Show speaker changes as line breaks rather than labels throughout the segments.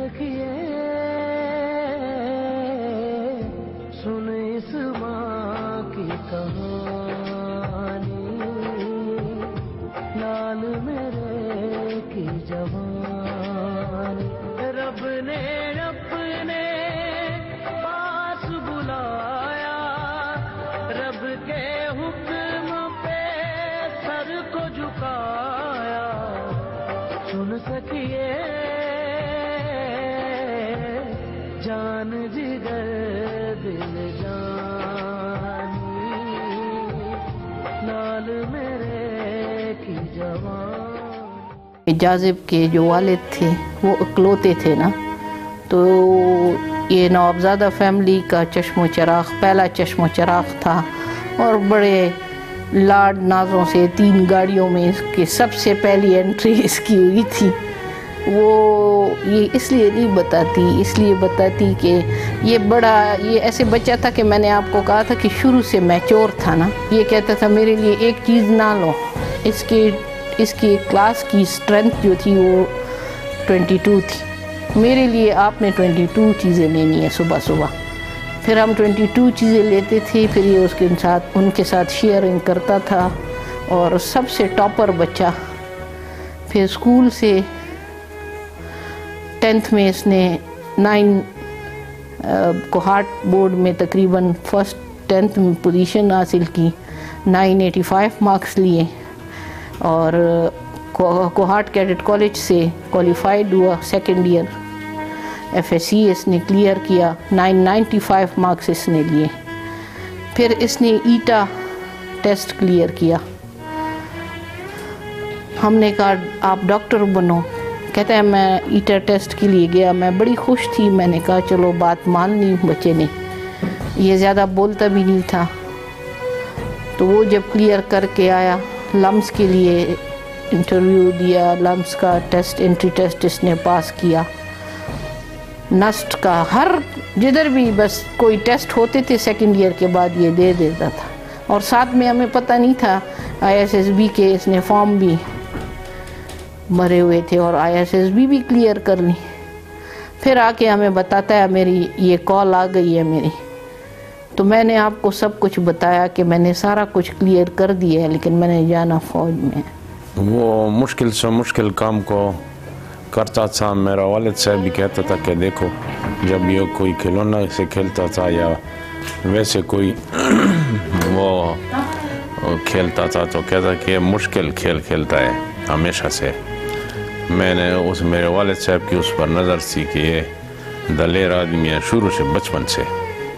सखिए सुन इस माँ की कहानी, लाल मेरे की जवानी। रब ने अपने पास बुलाया, रब के हुक्म पे सर को झुकाया। सुन सखिए जान जिगर दिल जानी, लाल मेरे की जवानी।
जाजिब के जो वालिद थे वो इकलौते थे ना, तो ये नवाबजादा फैमिली का चश्मो चराग, पहला चश्मो चराग था। और बड़े लाड नाजों से 3 गाड़ियों में इसकी सबसे पहली एंट्री इसकी हुई थी। वो ये इसलिए नहीं बताती, इसलिए बताती कि ये ऐसे बच्चा था कि मैंने आपको कहा था कि शुरू से मैच्योर था ना। ये कहता था मेरे लिए एक चीज़ ना लो, इसकी क्लास की स्ट्रेंथ जो थी वो 22 थी, मेरे लिए आपने 22 चीज़ें लेनी है सुबह सुबह। फिर हम 22 चीज़ें लेते थे, फिर ये उनके साथ शेयरिंग करता था। और सबसे टॉपर बच्चा। फिर स्कूल से 10th में इसने 9 कोहाट बोर्ड में तकरीबन फर्स्ट 10th में पोजीशन हासिल की, 985 मार्क्स लिए। और कोहाट कैडेट कॉलेज से क्वालिफाइड हुआ, सेकेंड ईयर FSC इसने क्लियर किया, 995 मार्क्स इसने लिए। फिर इसने ईटा टेस्ट क्लियर किया। हमने कहा आप डॉक्टर बनो, कहता है मैं ईटा टेस्ट के लिए गया, मैं बड़ी खुश थी। मैंने कहा चलो बात मान ली बच्चे ने, ये ज़्यादा बोलता भी नहीं था। तो वो जब क्लियर करके आया, लम्स के लिए इंटरव्यू दिया, लम्स का टेस्ट, एंट्री टेस्ट इसने पास किया। नस्ट का हर जिधर भी बस कोई टेस्ट होते थे सेकंड ईयर के बाद ये दे देता था। और साथ में हमें पता नहीं था ISSB के इसने फॉर्म भी भरे हुए थे और ISSB भी क्लियर कर ली। फिर आके हमें बताता है मेरी ये कॉल आ गई है मेरी। तो मैंने आपको सब कुछ बताया कि मैंने सारा कुछ क्लियर कर दिया है, लेकिन मैंने जाना फौज में।
वो मुश्किल से मुश्किल काम को करता था। मेरा वालिद साहब भी कहता था कि देखो जब ये कोई खिलौना से खेलता था या वैसे कोई वो खेलता था तो कहता कि ये मुश्किल खेल खेलता है हमेशा से। मैंने मेरे वालिद साहब की उस पर नज़र थी कि ये दलेर आदमी है शुरू से, बचपन से,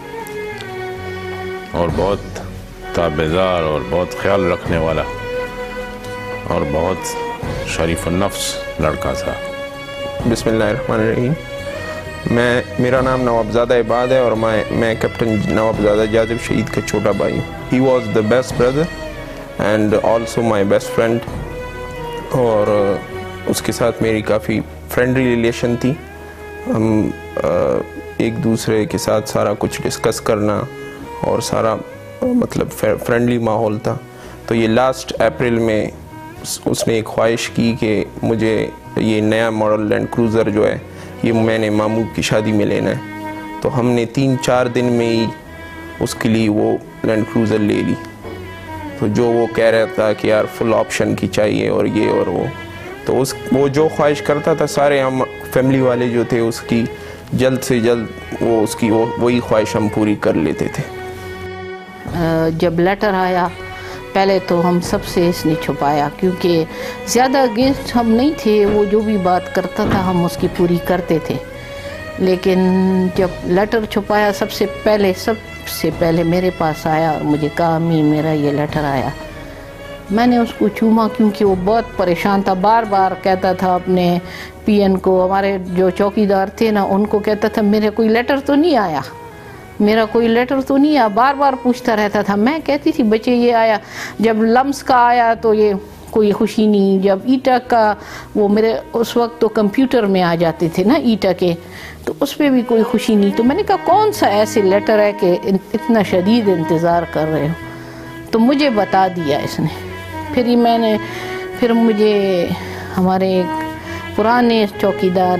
और बहुत ताबेदार और बहुत ख्याल रखने वाला और बहुत शरीफ नफ्स लड़का था।
बिस्मिल्लाहिर्रहमानिर्रहीम। मेरा नाम नवाबजादा इबाद है और मैं कैप्टन नवाबजादा जाजिब शहीद का छोटा भाई हूँ। He was the best brother and also my best friend. और उसके साथ मेरी काफ़ी फ्रेंडली रिलेशन थी। हम एक दूसरे के साथ सारा कुछ डिस्कस करना और सारा मतलब फ्रेंडली माहौल था। तो ये लास्ट अप्रैल में उसने एक ख्वाहिश की कि मुझे ये नया मॉडल लैंड क्रूज़र जो है ये मैंने मामू की शादी में लेना है। तो हमने 3-4 दिन में ही उसके लिए वो लैंड क्रूज़र ले ली। तो जो वो कह रहा था कि यार फुल ऑप्शन की चाहिए और ये और वो, तो वो जो ख्वाहिश करता था सारे हम फैमिली वाले जो थे उसकी जल्द से जल्द वही ख्वाहिश हम पूरी कर लेते थे।
जब लेटर आया पहले तो हम सबसे इसने छुपाया, क्योंकि ज़्यादा अगेंस्ट हम नहीं थे। वो जो भी बात करता था हम उसकी पूरी करते थे। लेकिन जब लेटर छुपाया सबसे पहले मेरे पास आया और मुझे कहा अम्मी मेरा ये लेटर आया। मैंने उसको चूमा, क्योंकि वो बहुत परेशान था। बार बार कहता था अपने PN को, हमारे जो चौकीदार थे ना, उनको कहता था मेरे कोई लेटर तो नहीं आया, मेरा कोई लेटर तो नहीं आया। बार बार पूछता रहता था। मैं कहती थी बच्चे ये आया। जब लम्स का आया तो ये कोई खुशी नहीं। जब ईटा का वो मेरे उस वक्त तो कंप्यूटर में आ जाते थे ना ईटा के, तो उस पर भी कोई खुशी नहीं। तो मैंने कहा कौन सा ऐसे लेटर है कि इतना शदीद इंतज़ार कर रहे हो? तो मुझे बता दिया इसने। फिर मुझे हमारे एक पुराने चौकीदार हैं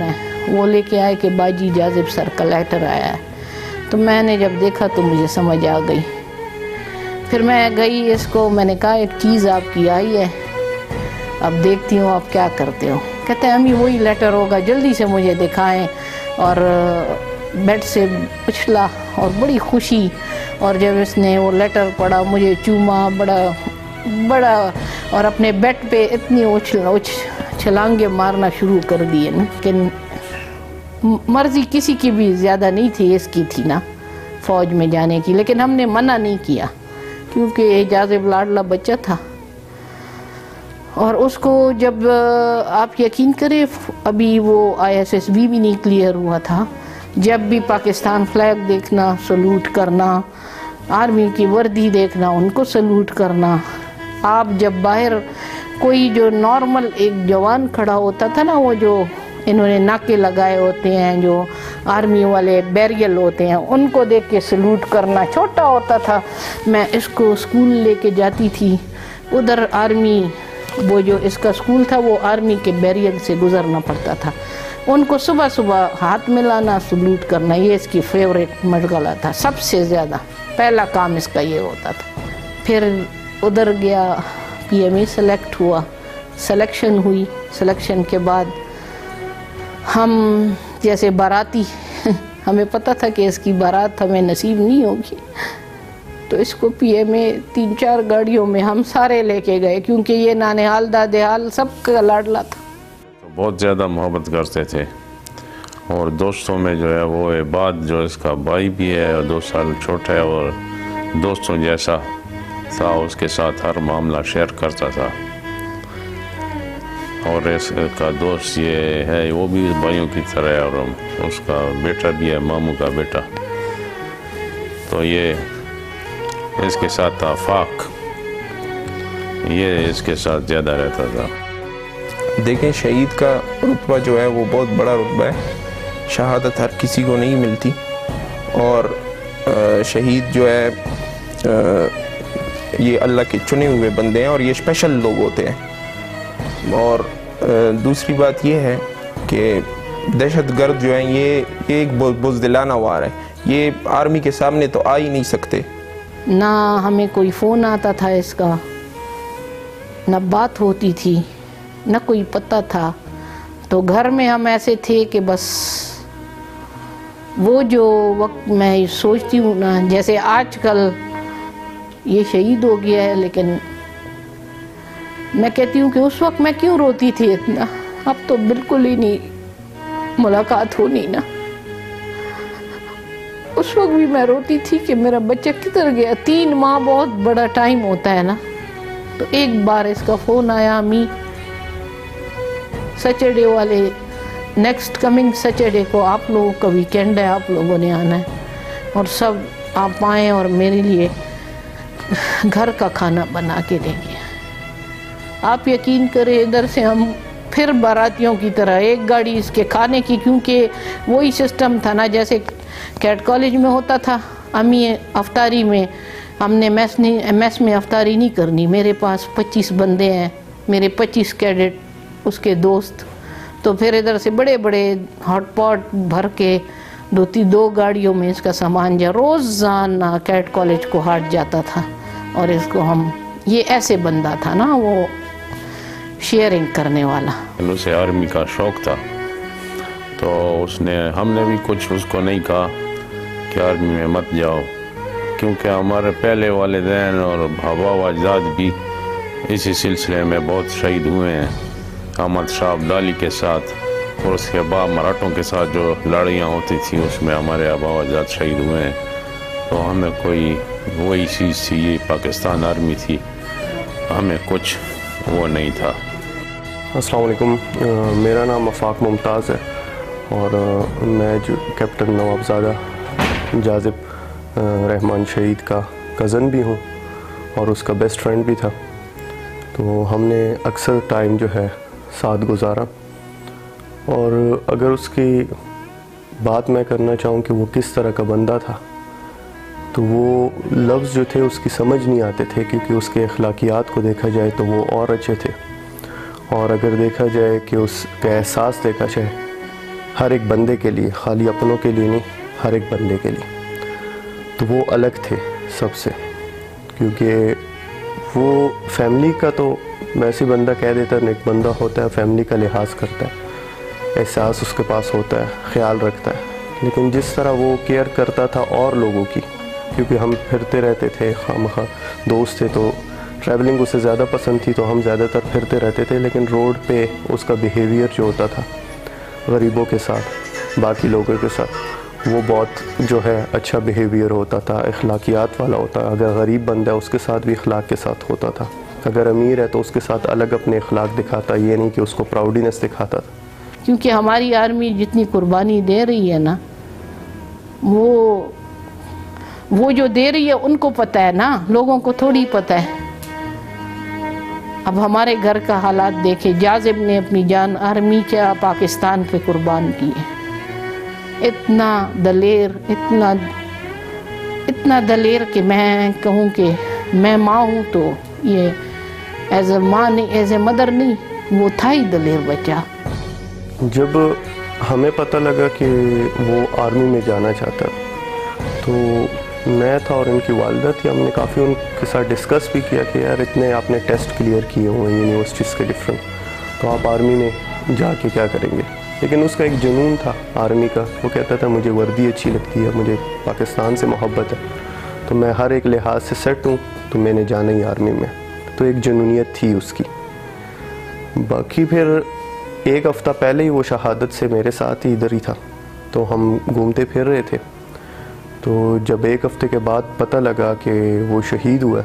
وہ लेके आए कि बाजी जाजिब सर का लेटर आया है। तो मैंने जब देखा तो मुझे समझ आ गई। फिर मैं गई, इसको मैंने कहा एक चीज़ आपकी आई है, अब देखती हूँ आप क्या करते हो। कहते हैं अम्मी वही लेटर होगा, जल्दी से मुझे दिखाएं। और बेड से उछला और बड़ी खुशी, और जब इसने वो लेटर पढ़ा मुझे चूमा बड़ा और अपने बेड पे इतनी छलांगे मारना शुरू कर दिए ना कि मर्जी किसी की भी ज़्यादा नहीं थी, इसकी थी ना फ़ौज में जाने की, लेकिन हमने मना नहीं किया क्योंकि जाज़िब लाडला बच्चा था। और उसको जब आप यकीन करें अभी वो ISSB भी नहीं क्लियर हुआ था, जब भी पाकिस्तान फ्लैग देखना सलूट करना, आर्मी की वर्दी देखना उनको सलूट करना। आप जब बाहर कोई जो नॉर्मल एक जवान खड़ा होता था ना, वो जो इन्होंने नाके लगाए होते हैं, जो आर्मी वाले बैरियल होते हैं, उनको देख के सलूट करना। छोटा होता था, मैं इसको स्कूल लेके जाती थी, उधर आर्मी वो जो इसका स्कूल था वो आर्मी के बैरियर से गुजरना पड़ता था। उनको सुबह सुबह हाथ मिलाना, सलूट करना, ये इसकी फेवरेट मशगला था। सबसे ज़्यादा पहला काम इसका ये होता था। फिर उधर गया, PMA सेलेक्ट हुआ, सिलेक्शन हुई। सिलेक्शन के बाद हम जैसे बाराती हमें पता था कि इसकी बारात हमें नसीब नहीं होगी, तो इसको PMA 3-4 गाड़ियों में हम सारे लेके गए, क्योंकि ये नानेहाल दादेहाल सबका लाडला था।
तो बहुत ज़्यादा मोहब्बत करते थे, और दोस्तों में जो है वो इबाद जो इसका भाई भी है और 2 साल छोटा है, और दोस्तों जैसा था, उसके साथ हर मामला शेयर करता था। और इसका दोस्त ये है, वो भी भाइयों की तरह है, और उसका बेटा भी है, मामू का बेटा। तो ये इसके साथ आफाक, ये इसके साथ ज़्यादा रहता था।
देखें, शहीद का रुतबा जो है वो बहुत बड़ा रुतबा है। शहादत हर किसी को नहीं मिलती, और शहीद जो है ये अल्लाह के चुने हुए बंदे हैं, और ये स्पेशल लोग होते हैं। और दूसरी बात ये है कि दहशतगर्द जो हैं ये एक बुज़दिलाना वार है, ये आर्मी के सामने तो आ ही नहीं सकते।
ना हमें कोई फ़ोन आता था इसका, ना बात होती थी, ना कोई पता था। तो घर में हम ऐसे थे कि बस वो जो वक्त मैं सोचती हूँ ना, जैसे आजकल ये शहीद हो गया है, लेकिन मैं कहती हूँ कि उस वक्त मैं क्यों रोती थी इतना। अब तो बिल्कुल ही नहीं मुलाकात होनी ना। उस वक्त भी मैं रोती थी कि मेरा बच्चा किधर गया। 3 माह बहुत बड़ा टाइम होता है ना। तो एक बार इसका फ़ोन आया, अम्मी सैटरडे वाले नेक्स्ट कमिंग सैटरडे को आप लोगों का वीकेंड है, आप लोगों ने आना है, और सब आप आएँ और मेरे लिए घर का खाना बना के देंगे। आप यकीन करें, इधर से हम फिर बारातियों की तरह एक गाड़ी इसके खाने की, क्योंकि वही सिस्टम था ना जैसे कैट कॉलेज में होता था। अम्मी अफ्तारी में हमने मैस में अफ्तारी नहीं करनी। मेरे पास 25 बंदे हैं, मेरे 25 कैडेट उसके दोस्त। तो फिर इधर से बड़े बड़े हॉटपॉट भर के 2 गाड़ियों में इसका सामान जा रोज़ाना कैट कॉलेज को हाट जाता था। और इसको हम, ये ऐसे बंदा था ना, वो शेयरिंग करने वाला।
उसे आर्मी का शौक़ था, तो हमने भी कुछ उसको नहीं कहा कि आर्मी में मत जाओ, क्योंकि हमारे पहले वालिदैन और बाबा व अजदाद भी इसी सिलसिले में बहुत शहीद हुए हैं। अहमद शाह अब्दाली के साथ और उसके बाद मराठों के साथ जो लड़ाइयाँ होती थी उसमें हमारे आबा व अजदाद शहीद हुए हैं। तो हमें कोई वही चीज़ थी, ये पाकिस्तान आर्मी थी, हमें कुछ वो नहीं था।
अस्सलाम वालेकुम, मेरा नाम आफाक मुमताज़ है, और मैं जो कैप्टन नवाबज़ादा जाज़िब रहमान शहीद का कज़न भी हूँ और उसका बेस्ट फ्रेंड भी था। तो हमने अक्सर टाइम जो है साथ गुजारा। और अगर उसकी बात मैं करना चाहूँ कि वो किस तरह का बंदा था, तो वो लफ्ज़ जो थे उसकी समझ नहीं आते थे, क्योंकि उसके अखलाकियात को देखा जाए तो वो और अच्छे थे, और अगर देखा जाए कि उसका एहसास देखा जाए ہر ایک بندے کے لیے، خالی اپنوں کے لیے نہیں، ہر ایک بندے کے لیے. تو وہ الگ تھے سب سے، کیونکہ وہ فیملی کا تو ویسے بندہ کہہ دیتا ہے، ایک بندہ ہوتا ہے فیملی کا لحاظ کرتا ہے، احساس اس کے پاس ہوتا ہے، خیال رکھتا ہے. لیکن جس طرح وہ کیئر کرتا تھا اور لوگوں کی، کیونکہ ہم پھرتے رہتے تھے، خواہ دوست تھے تو ٹریولنگ اسے زیادہ پسند تھی، تو ہم زیادہ تر پھرتے رہتے تھے. لیکن روڈ پہ اس کا بیہیویئر جو ہوتا تھا غریبوں کے ساتھ، باقی لوگوں کے ساتھ، وہ بہت جو ہے اچھا بیہیویئر ہوتا تھا، اخلاقیات والا ہوتا. اگر غریب بندہ ہے اس کے ساتھ بھی اخلاق کے ساتھ ہوتا تھا، اگر امیر ہے تو اس کے ساتھ الگ اپنے اخلاق دکھاتا، یہ نہیں کہ اس کو پراؤڈینس دکھاتا تھا.
کیونکہ ہماری آرمی جتنی قربانی دے رہی ہے نا، وہ جو دے رہی ہے ان کو پتہ ہے نا، لوگوں کو تھوڑی پتہ ہے. اب ہمارے گھر کا حالات دیکھے، جاذب نے اپنی جان آرمی کیا پاکستان پہ قربان کی ہے. اتنا دلیر، اتنا دلیر کہ میں کہوں کہ میں ماں ہوں تو یہ ایز اے ماں نہیں، ایز اے مدر نہیں، وہ تھا ہی دلیر بچہ.
جب ہمیں پتہ لگا کہ وہ آرمی میں جانا چاہتا تو میں تھا اور ان کی والدہ تھی، ہم نے کافی ان کے ساتھ ڈسکس بھی کیا کہ یار اتنے آپ نے ٹیسٹ کلیئر کیے ہوئے ہیں یونیورسٹیز کے ڈفرینٹ، تو آپ آرمی میں جا کے کیا کریں گے. لیکن اس کا ایک جنون تھا آرمی کا، وہ کہتا تھا مجھے وردی اچھی لگتی ہے، مجھے پاکستان سے محبت ہے، تو میں ہر ایک لحاظ سے سیٹ ہوں، تو میں نے جانا ہی آرمی میں. تو ایک جنونیت تھی اس کی. باقی پھر ایک ہفتہ پہلے ہی وہ شہادت سے میرے ساتھ ہی ادھر ہی تھا، تو ہم گھومتے پھر رہے تھے. تو جب ایک ہفتے کے بعد پتہ لگا کہ وہ شہید ہوا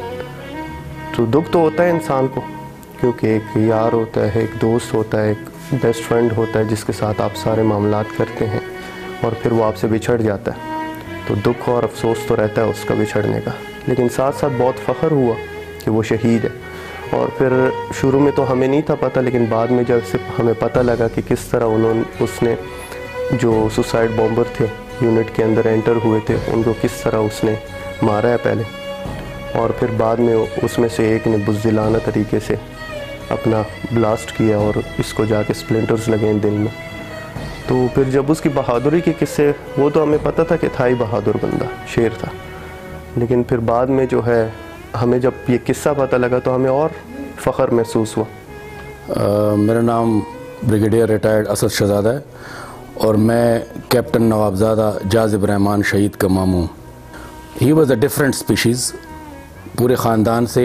تو دکھ تو ہوتا ہے انسان کو، کیونکہ ایک یار ہوتا ہے، ایک دوست ہوتا ہے، ایک بیسٹ فرینڈ ہوتا ہے جس کے ساتھ آپ سارے معاملات کرتے ہیں، اور پھر وہ آپ سے بچھڑ جاتا ہے. تو دکھ اور افسوس تو رہتا ہے اس کا بچھڑنے کا، لیکن ساتھ ساتھ بہت فخر ہوا کہ وہ شہید ہے. اور پھر شروع میں تو ہمیں نہیں تھا پتہ، لیکن بعد میں جب سے ہمیں پتہ لگا کہ کس طرح اس نے جو سوسائڈ بامبر تھے یونٹ کے اندر انٹر ہوئے تھے، ان کو کس طرح اس نے مارا ہے پہلے، اور پھر بعد میں اس میں سے ایک نے بزدلانہ طریقے سے اپنا بلاسٹ کیا اور اس کو جا کے سپلنٹرز لگے دل میں. تو پھر جب اس کی بہادری کے قصے، وہ تو ہمیں پتہ تھا کہ تھا ہی بہادر بندہ، شیر تھا، لیکن پھر بعد میں جو ہے ہمیں جب یہ قصہ پتہ لگا تو ہمیں اور فخر محسوس ہوا.
میرا نام بریگیڈیئر ریٹائرڈ اسد شہزادہ ہے اور میں کیپٹن نوابزادہ جاذب رحمان شہید کا ماموں. He was a different species, پورے خاندان سے،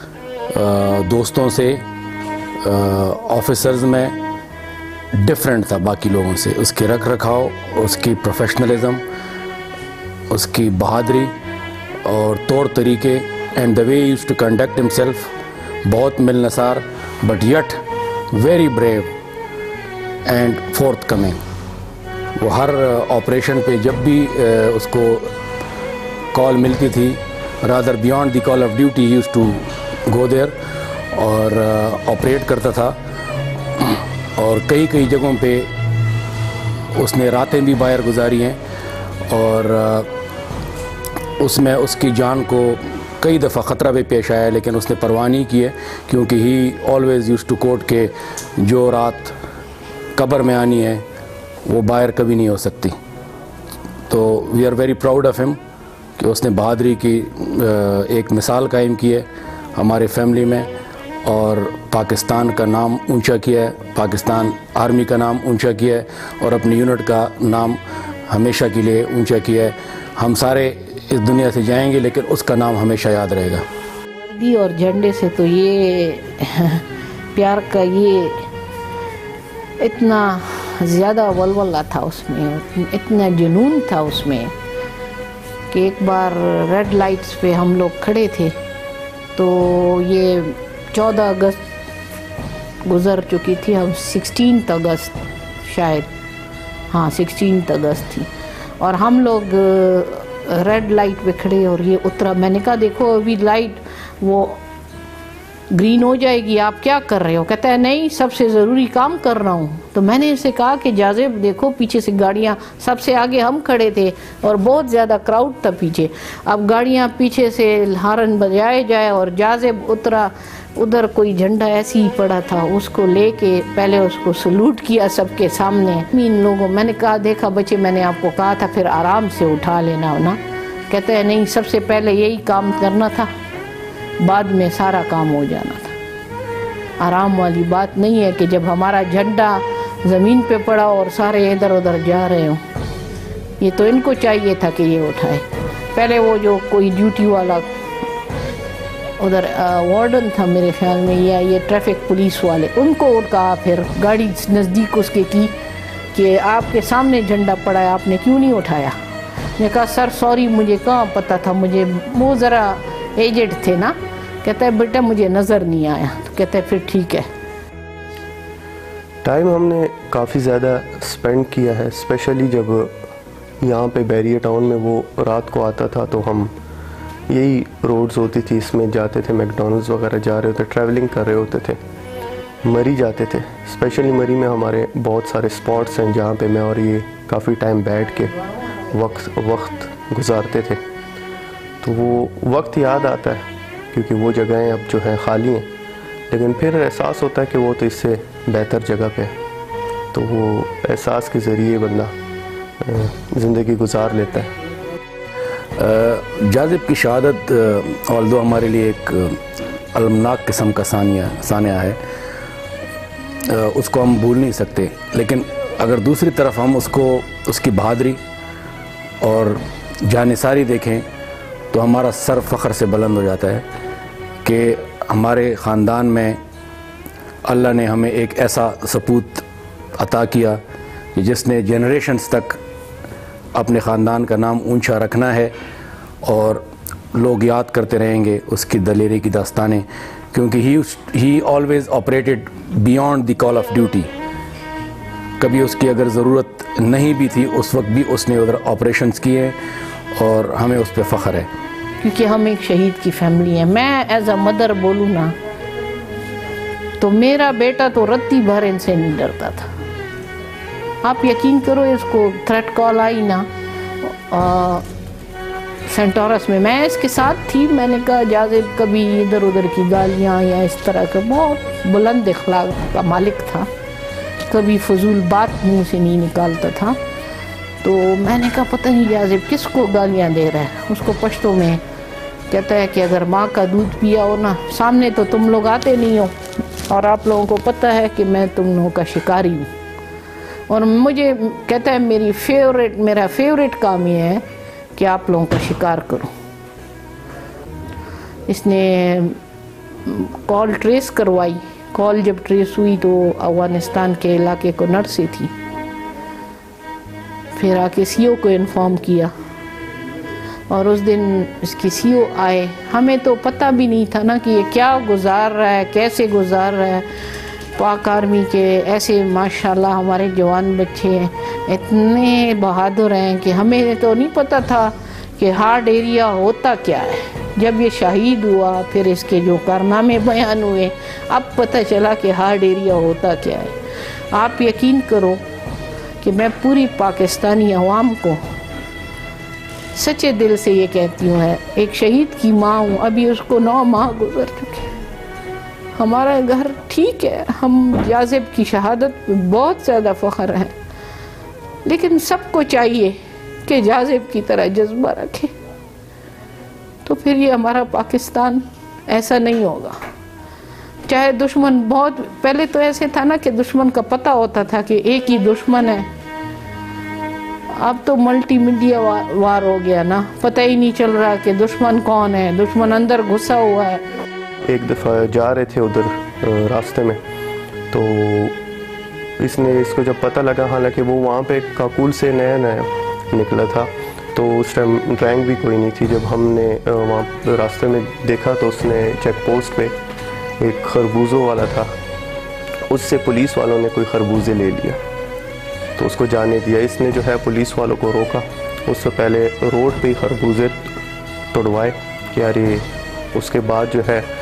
دوستوں سے، آفیسرز میں ڈفرینٹ تھا باقی لوگوں سے. اس کے رکھ رکھاؤ، اس کی پروفیشنلزم، اس کی بہادری اور طور طریقے، and the way he used to conduct himself, بہت ملنسار but yet very brave and forthcoming. وہ ہر آپریشن پہ جب بھی اس کو کال ملتی تھی، rather beyond the call of duty, he used to go there اور آپریٹ کرتا تھا. اور کئی جگہوں پہ اس نے راتیں بھی باہر گزاری ہیں، اور اس میں اس کی جان کو کئی دفعہ خطرہ بھی پیش آیا، لیکن اس نے پرواہ نہیں کی ہے، کیونکہ he always use to quote کہ جو رات قبر میں آنی ہے وہ باہر کبھی نہیں ہو سکتی. تو we are very proud of ہم کہ اس نے بہادری کی ایک مثال قائم کی ہے ہمارے فیملی میں، اور پاکستان کا نام اونچا کیا ہے، پاکستان آرمی کا نام اونچا کیا ہے، اور اپنی یونٹ کا نام ہمیشہ کے لیے اونچا کیا ہے. ہم سارے اس دنیا سے جائیں گے لیکن اس کا نام ہمیشہ یاد رہے گا.
وردی اور جھنڈے سے تو یہ پیار کا یہ اتنا زیادہ ولولہ تھا اس میں، اتنا جنون تھا اس میں کہ ایک بار ریڈ لائٹس پہ ہم لوگ کھڑے تھے، تو یہ 14 اگست گزر چکی تھی، ہم 16 اگست شاید، ہاں 16 اگست تھی، اور ہم لوگ ریڈ لائٹ پہ کھڑے، اور یہ اترا. میں نے کہا دیکھو ابھی لائٹ وہ ग्रीन हो जाएगी, आप क्या कर रहे हो? कहता है नहीं, सबसे ज़रूरी काम कर रहा हूँ। तो मैंने इसे कहा कि जाज़िब देखो पीछे से गाड़ियाँ, सबसे आगे हम खड़े थे और बहुत ज़्यादा क्राउड था पीछे, अब गाड़ियाँ पीछे से हॉर्न बजाए जाए और जाज़िब उतरा, उधर कोई झंडा ऐसे ही पड़ा था, उसको लेके पहले उसको सलूट किया सबके सामने। इन लोगों, मैंने कहा देखा बच्चे, मैंने आपको कहा था फिर आराम से उठा लेना ना। कहते हैं नहीं, सबसे पहले यही काम करना था, बाद में सारा काम हो जाना था। आराम वाली बात नहीं है कि जब हमारा झंडा ज़मीन पे पड़ा और सारे इधर उधर जा रहे हो। ये तो इनको चाहिए था कि ये उठाए। पहले वो जो कोई ड्यूटी वाला उधर वार्डन था मेरे ख्याल में, या ये ट्रैफिक पुलिस वाले, उनको कहा फिर गाड़ी नज़दीक उसके की कि आपके सामने झंडा पड़ा है, आपने क्यों नहीं उठाया? मैं कहा सर सॉरी, मुझे कहाँ पता था, मुझे वो ज़रा एजेड थे ना। कहता है बेटा मुझे नज़र नहीं आया। तो कहता है फिर ठीक है।
टाइम हमने काफ़ी ज़्यादा स्पेंड किया है, स्पेशली जब यहाँ पे बैरियर टाउन में वो रात को आता था तो हम यही रोड्स होती थी, इसमें जाते थे, मैकडॉनल्ड्स वगैरह जा रहे होते, ट्रैवलिंग कर रहे होते थे, मरी जाते थे। स्पेशली मरी में हमारे बहुत सारे स्पॉट्स हैं जहाँ पे मैं और ये काफ़ी टाइम बैठ के वक्त गुजारते थे। तो वो वक्त याद आता है क्योंकि वो जगहें अब जो हैं ख़ाली हैं, लेकिन फिर एहसास होता है कि वो तो इससे बेहतर जगह पे है। तो वो एहसास के ज़रिए बंदा ज़िंदगी गुजार लेता है।
जाज़िब की शहादत ऑल्दो हमारे लिए एक अलमनाक किस्म का सानिया है, उसको हम भूल नहीं सकते। लेकिन अगर दूसरी तरफ हम उसकी बहादुरी और जानिसारी देखें तो हमारा सर फ़ख्र से बुलंद हो जाता है कि हमारे ख़ानदान में अल्लाह ने हमें एक ऐसा सपूत अता किया कि जिसने जनरेशन्स तक अपने ख़ानदान का नाम ऊंचा रखना है और लोग याद करते रहेंगे उसकी दलेरी की दास्तानें, क्योंकि he always operated beyond the call of duty. कभी उसकी अगर ज़रूरत नहीं भी थी उस वक्त भी उसने उधर ऑपरेशंस किए और हमें उस पर फ़ख्र है।
क्योंकि हम एक शहीद की फैमिली है। मैं एज अ मदर बोलूँ ना तो मेरा बेटा तो रत्ती भर इनसे नहीं डरता था। आप यकीन करो, इसको थ्रेट कॉल आई ना सेंटोरस में, मैं इसके साथ थी। मैंने कहा जाज़िब कभी इधर उधर की गालियाँ या इस तरह का, बहुत बुलंद अखलाक का मालिक था, कभी फजूल बात मुंह से नहीं निकालता था। तो मैंने कहा पता नहीं जाज़िब किसको गालियाँ दे रहा है। उसको पश्तो में कहता है कि अगर माँ का दूध पिया हो ना, सामने तो तुम लोग आते नहीं हो और आप लोगों को पता है कि मैं तुम लोगों का शिकारी हूँ। और मुझे कहता है मेरा फेवरेट काम ये है कि आप लोगों का शिकार करो। इसने कॉल ट्रेस करवाई। कॉल जब ट्रेस हुई तो अफगानिस्तान के इलाके को नर से थी। फिर आके सीओ को इन्फॉर्म किया और उस दिन इसकी सीओ आए। हमें तो पता भी नहीं था ना कि ये क्या गुजार रहा है, कैसे गुजार रहा है। पाक आर्मी के ऐसे माशाल्लाह हमारे जवान बच्चे इतने बहादुर हैं कि हमें तो नहीं पता था कि हार्ड एरिया होता क्या है। जब ये शहीद हुआ फिर इसके जो कारनामे बयान हुए, अब पता चला कि हार्ड एरिया होता क्या है। आप यकीन करो कि मैं पूरी पाकिस्तानी अवाम को सच्चे दिल से ये कहती हूँ, है एक शहीद की माँ हूँ, अभी उसको 9 माह गुजर चुके। हमारा घर ठीक है, हम जाज़िब की शहादत बहुत ज़्यादा फ़ख्र है, लेकिन सबको चाहिए कि जाज़िब की तरह जज्बा रखे, तो फिर ये हमारा पाकिस्तान ऐसा नहीं होगा। चाहे दुश्मन बहुत पहले तो ऐसे था ना कि दुश्मन का पता होता था कि एक ही दुश्मन है, अब तो मल्टी मीडिया वार हो गया ना, पता ही नहीं चल रहा कि दुश्मन कौन है, दुश्मन अंदर घुसा हुआ है।
एक दफ़ा जा रहे थे उधर रास्ते में, तो इसको जब पता लगा, हालांकि वो वहाँ पे काकुल से नया निकला था, तो उस टाइम रैंक भी कोई नहीं थी। जब हमने वहाँ रास्ते में देखा तो उसने चेक पोस्ट पे एक खरबूजों वाला था, उससे पुलिस वालों ने कोई खरबूजे ले लिया तो उसको जाने दिया। इसने जो है पुलिस वालों को रोका, उससे पहले रोड पे ही खरबूजे तोड़वाए कि यार ये, उसके बाद जो है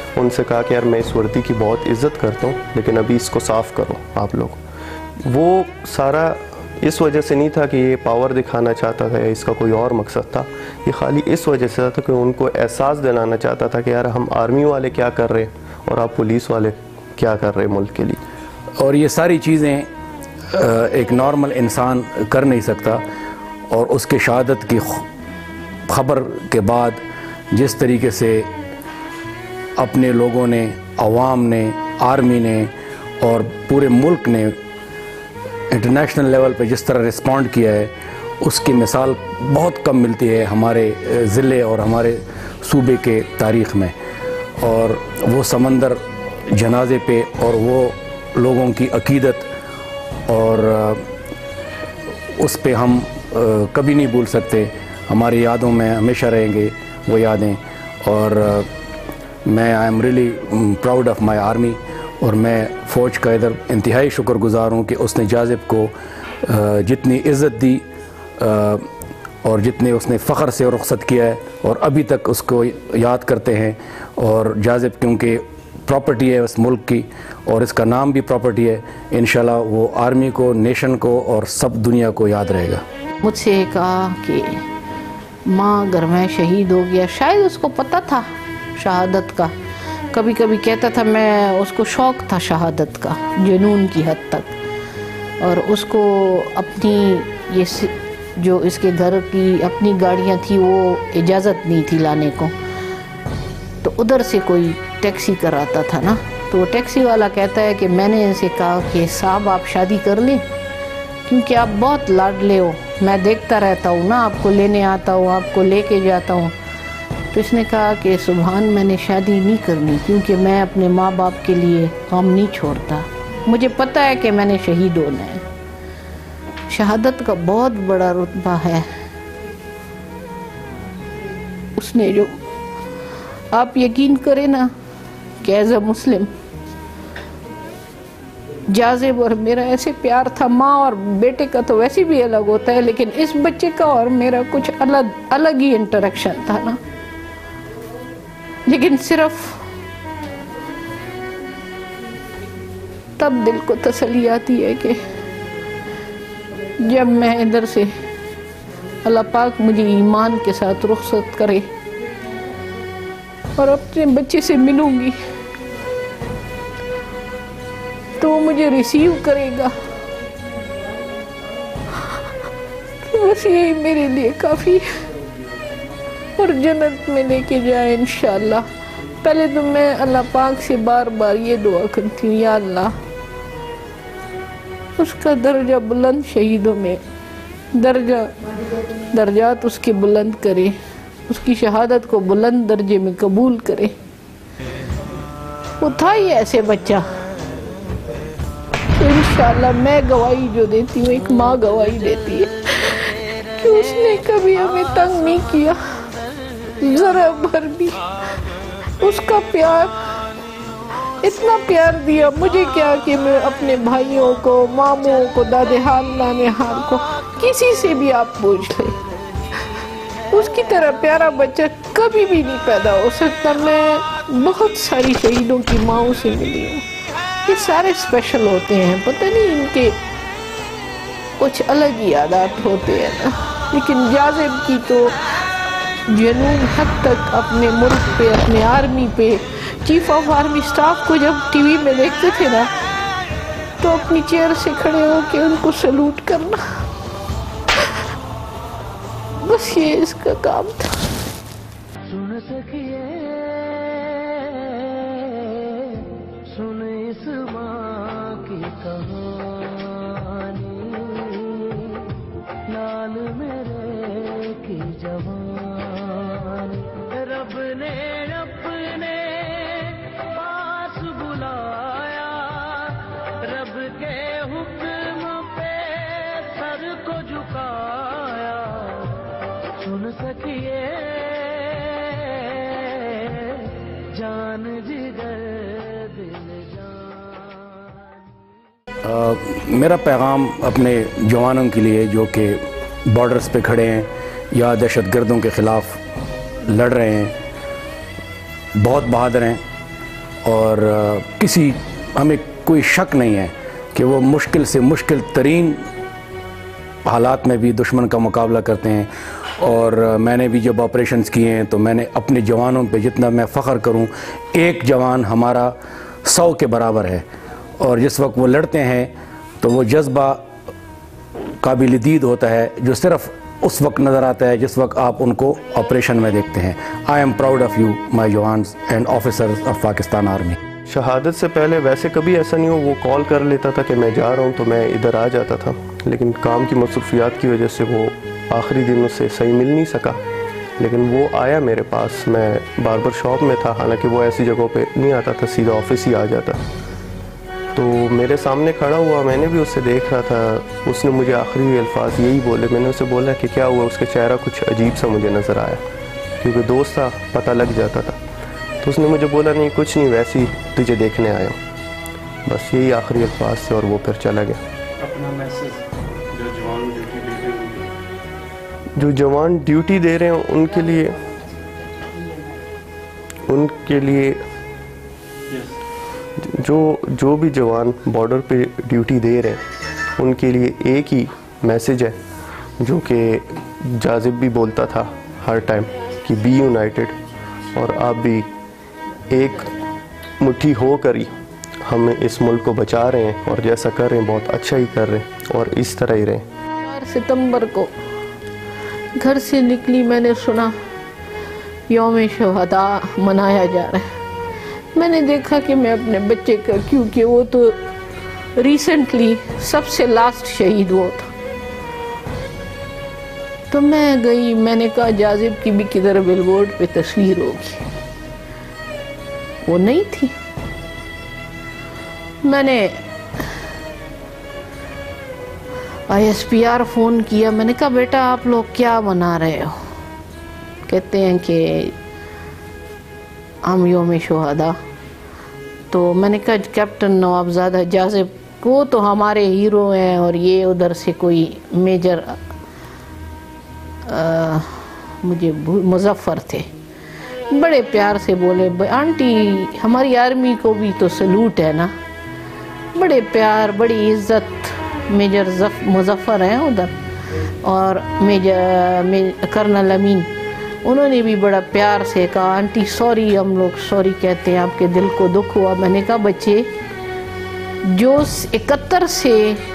उनसे कहा कि यार मैं इस वर्दी की बहुत इज़्ज़त करता हूँ लेकिन अभी इसको साफ़ करो आप लोग। वो सारा इस वजह से नहीं था कि ये पावर दिखाना चाहता था या इसका कोई और मकसद था, ये खाली इस वजह से था कि उनको एहसास दिलाना चाहता था कि यार हम आर्मी वाले क्या कर रहे हैं और आप पुलिस वाले क्या कर रहे हैं मुल्क के लिए।
और ये सारी चीज़ें एक नॉर्मल इंसान कर नहीं सकता, और उसके शहादत की खबर के बाद जिस तरीके से अपने लोगों ने, अवाम ने, आर्मी ने और पूरे मुल्क ने इंटरनेशनल लेवल पे जिस तरह रिस्पॉन्ड किया है, उसकी मिसाल बहुत कम मिलती है हमारे ज़िले और हमारे सूबे के तारीख़ में। और वो समंदर जनाजे पे और वो लोगों की अकीदत और उस पे हम कभी नहीं भूल सकते, हमारी यादों में हमेशा रहेंगे वो यादें। और मैं I am really proud of my army, और मैं फ़ौज का इधर इंतहाई शुक्रगुज़ार हूँ कि उसने जाज़िब को जितनी इज़्ज़त दी और जितने उसने फ़ख्र से रुख़्सत किया है, और अभी तक उसको याद करते हैं। और जाज़िब क्योंकि प्रॉपर्टी है उस मुल्क की और इसका नाम भी प्रॉपर्टी है, इंशाल्लाह वो आर्मी को, नेशन को और सब दुनिया को याद रहेगा।
मुझसे कहा कि माँ अगर मैं शहीद हो गया, शायद उसको पता था शहादत का, कभी कभी कहता था, मैं उसको शौक़ था शहादत का जुनून की हद तक, और उसको अपनी ये जो इसके घर की अपनी गाड़ियाँ थी वो इजाज़त नहीं थी लाने को, तो उधर से कोई टैक्सी कराता था ना, तो वो टैक्सी वाला कहता है कि मैंने इनसे कहा कि साहब आप शादी कर लें क्योंकि आप बहुत लाडले हो, मैं देखता रहता हूँ ना, आपको लेने आता हूँ, आपको लेके जाता हूँ। तो इसने कहा कि सुभान मैंने शादी नहीं करनी क्योंकि मैं अपने माँ बाप के लिए गम नहीं छोड़ता, मुझे पता है कि मैंने शहीद होना है। शहादत का बहुत बड़ा रुतबा है। उसने जो, आप यकीन करें ना कि एज अ मुस्लिम जाज़िब और मेरा ऐसे प्यार था, माँ और बेटे का तो वैसे भी अलग होता है, लेकिन इस बच्चे का और मेरा कुछ अलग ही इंटरेक्शन था ना। लेकिन सिर्फ तब दिल को तसल्ली आती है कि जब मैं इधर से अल्लाह पाक मुझे ईमान के साथ रुखसत करे और अपने बच्चे से मिलूंगी तो वो मुझे रिसीव करेगा, तो बस यही मेरे लिए काफ़ी है। और जन्नत में लेके जाए इंशाअल्लाह। पहले तो मैं अल्लाह पाक से बार बार ये दुआ करती हूँ, या अल्लाह उसका दर्जा बुलंद, शहीदों में दर्जात उसके बुलंद करे, उसकी शहादत को बुलंद दर्जे में कबूल करे। वो था ही ऐसे बच्चा, तो इंशाअल्लाह मैं गवाही जो देती हूँ, एक माँ गवाही देती है कि उसने कभी हमें तंग नहीं किया, जरा भर भी। उसका प्यार, इतना प्यार दिया मुझे क्या कि मैं अपने भाइयों को, मामों को, दादे हाल, नाने हाल को, किसी से भी आप पूछ ले, उसकी तरह प्यारा बच्चा कभी भी नहीं पैदा हो सकता। मैं बहुत सारी शहीदों की माँओं से मिली हूँ, ये सारे स्पेशल होते हैं, पता नहीं इनके कुछ अलग ही आदत होते हैं ना। लेकिन जाज़िब की तो जुनून हद तक अपने मुल्क पे, अपने आर्मी पे, चीफ ऑफ आर्मी स्टाफ को जब टीवी में देखते थे ना, तो अपनी चेयर से खड़े होकर उनको सैल्यूट करना, बस ये इसका काम था।
सुन सकिए सुन इस माँ की कहानी, लाल मेरे की जवानी, रब ने अपने पास बुलाया, रब के हुक्म पे सर को झुकाया। सुन सकिए जान जिगर दिल जान।
मेरा पैगाम अपने जवानों के लिए जो कि बॉर्डर्स पे खड़े हैं या दहशतगर्दों के ख़िलाफ़ लड़ रहे हैं, बहुत बहादुर हैं, اور کسی ہمیں کوئی شک نہیں ہے کہ وہ مشکل سے مشکل ترین حالات میں بھی دشمن کا مقابلہ کرتے ہیں. اور میں نے بھی جب آپریشنز کیے ہیں تو میں نے اپنے جوانوں پہ جتنا میں فخر کروں, ایک جوان ہمارا 100 کے برابر ہے. اور جس وقت وہ لڑتے ہیں تو وہ جذبہ قابل دید ہوتا ہے جو صرف اس وقت نظر آتا ہے جس وقت آپ ان کو آپریشن میں دیکھتے ہیں. I am proud of you my jawans and officers of Pakistan army.
شہادت سے پہلے ویسے کبھی ایسا نہیں ہو, وہ کال کر لیتا تھا کہ میں جا رہا ہوں تو میں ادھر آ جاتا تھا, لیکن کام کی مصروفیات کی وجہ سے وہ آخری دنوں سے صحیح مل نہیں سکا. لیکن وہ آیا میرے پاس, میں باربر شاپ میں تھا, حالانکہ وہ ایسی جگہوں پہ نہیں آتا تھا, سیدھا آفس ہی آ جاتا. تو میرے سامنے کھڑا ہوا, میں نے بھی اسے دیکھ رہا تھا. اس نے مجھے آخری الفاظ یہی بولے. میں نے اسے بولا کہ کیا ہوا؟ اس کا چہرہ کچھ عجیب سا مجھے نظر آیا, کیونکہ دوست تھا, پتہ لگ جاتا تھا. تو اس نے مجھے بولا نہیں کچھ نہیں, ویسے ہی تجھے دیکھنے آیا ہوں. بس یہی آخری الفاظ تھے اور وہ پھر چلا گیا.
اپنا میسج
جو جوان ڈیوٹی دے رہے ہیں ان کے لیے جو بھی جوان بارڈر پہ ڈیوٹی دے رہے ہیں ان کے لیے ایک ہی میسج ہے جو کہ جاذب بھی بولتا تھا ہر ٹائم کہ بی یونائٹڈ, اور آپ بھی ایک مٹھی ہو کر ہی ہم اس ملک کو بچا رہے ہیں, اور جیسا کر رہے ہیں بہت اچھا ہی کر رہے ہیں, اور اس طرح ہی رہیں.
4 ستمبر کو گھر سے نکلی, میں نے سنا یوم شہداء منایا جا رہا ہے. میں نے دیکھا کہ میں اپنے بچے کا, کیونکہ وہ تو ریسنٹلی سب سے لاسٹ شہید ہوا تھا, تو میں گئی. میں نے کہا جاذب کی بھی کدھر بل بورڈ پہ تصویر ہوگی, وہ نہیں تھی. میں نے ISPR فون کیا, میں نے کہا بیٹا آپ لوگ کیا منا رہے ہو؟ کہتے ہیں کہ ہم یوم شہداء. تو میں نے کہا کیپٹن نوابزادہ جاذب وہ تو ہمارے ہیرو ہیں, اور یہ ادھر سے کوئی میجر مجھے مظفر تھے. بڑے پیار سے بولے آنٹی ہماری آرمی کو بھی تو سلوٹ ہے نا. بڑے پیار بڑی عزت, میجر مظفر ہیں ادھر, اور کرنل امین, انہوں نے بھی بڑا پیار سے کہا آنٹی سوری, ہم لوگ سوری کہتے ہیں, آپ کے دل کو دکھ ہوا. میں نے کہا بچے جو 71 سے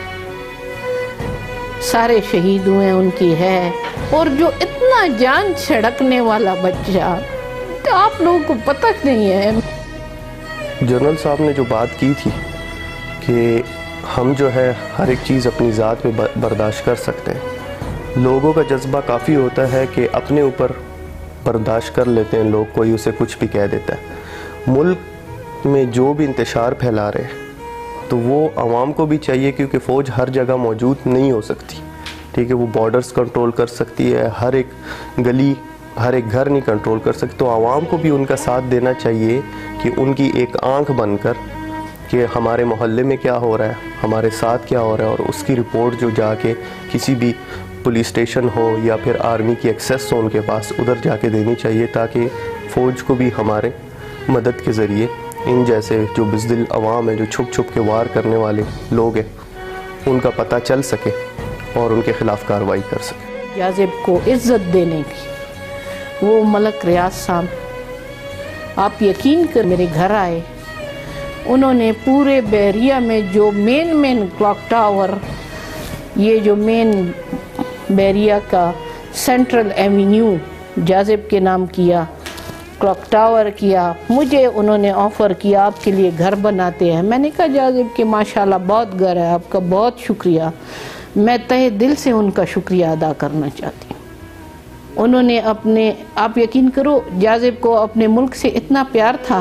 سارے شہید ہوئے ان کی ہے, اور جو اتنا جان چھڑکنے والا بچہ تو آپ لوگوں کو پتہ نہیں ہے.
جنرل صاحب نے جو بات کی تھی کہ ہم جو ہے ہر ایک چیز اپنی ذات پہ برداشت کر سکتے ہیں, لوگوں کا جذبہ کافی ہوتا ہے کہ اپنے اوپر برداشت کر لیتے ہیں لوگ, کوئی اسے کچھ بھی کہہ دیتا ہے. ملک میں جو بھی انتشار پھیلا رہے ہیں تو وہ عوام کو بھی چاہیے, کیونکہ فوج ہر جگہ موجود نہیں ہو سکتی, ٹھیک ہے, وہ بارڈرز کنٹرول کر سکتی ہے, ہر ایک گلی ہر ایک گھر نہیں کنٹرول کر سکتی. تو عوام کو بھی ان کا ساتھ دینا چاہیے کہ ان کی ایک آنکھ بن کر کہ ہمارے محلے میں کیا ہو رہا ہے, ہمارے ساتھ کیا ہو رہا ہے, اور اس کی رپورٹ جو جا کے کسی بھی پولیس اسٹیشن ہو یا پھر آرمی کی ایکسیس ہو ان کے پاس, ادھر جا کے دینی چاہیے, تاکہ فوج کو بھی ہمارے مدد کے ذریعے ان جیسے جو بزدل عوام ہیں, جو چھپ چھپ کے وار کرنے والے لوگ ہیں, ان کا پتہ چل سکے اور ان کے خلاف کارروائی کر سکے.
جاذب کو عزت دینے کی وہ ملک ریاض صاحب آپ یقین کر میرے گھر آئے. انہوں نے پورے بحریہ میں جو مین کلاک ٹاور, یہ جو مین بحریہ کا سینٹرل ایوینیو جاذب کے نام کیا, کلاک ٹاور کیا, مجھے انہوں نے آفر کیا آپ کے لیے گھر بناتے ہیں. میں نے کہا جاذب کہ ماشاءاللہ بہت گھر ہے, آپ کا بہت شکریہ, میں تہہ دل سے ان کا شکریہ ادا کرنا چاہتی ہوں. انہوں نے آپ یقین کرو جاذب کو اپنے ملک سے اتنا پیار تھا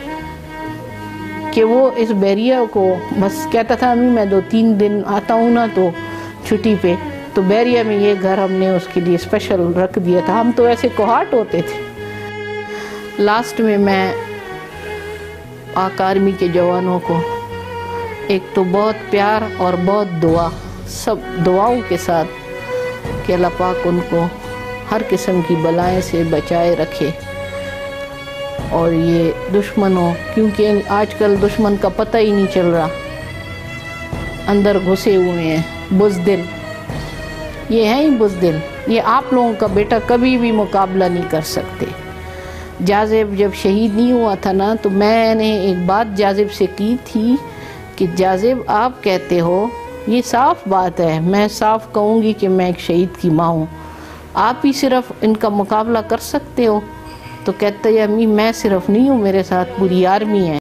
کہ وہ اس بحریہ کو بس کہتا تھا امی میں 2-3 دن آتا ہوں نا تو چھٹی پہ, تو بحریہ میں یہ گھر ہم نے اس کے لیے اسپیشل رکھ دیا تھا. ہم تو ایسے کوہاٹ ہوتے تھے. لاسٹ میں پاک آرمی کے جوانوں کو ایک تو بہت پیار اور بہت دعا, سب دعاؤں کے ساتھ کہ اللہ پاک ان کو ہر قسم کی بلائیں سے بچائے رکھے. اور یہ دشمنوں، کیونکہ آج کل دشمن کا پتہ ہی نہیں چل رہا، اندر گھسے ہوئے ہیں بزدل، یہ ہیں ہی بزدل، یہ آپ لوگوں کا بیٹا کبھی بھی مقابلہ نہیں کر سکتے۔ جاذب جب شہید نہیں ہوا تھا نا، تو میں نے ایک بات جاذب سے کی تھی کہ جاذب آپ کہتے ہو، یہ صاف بات ہے، میں صاف کہوں گی کہ میں ایک شہید کی ماں ہوں، آپ ہی صرف ان کا مقابلہ کر سکتے ہو؟ تو کہتے ہیں امی میں صرف نہیں ہوں، میرے ساتھ پوری آرمی ہے۔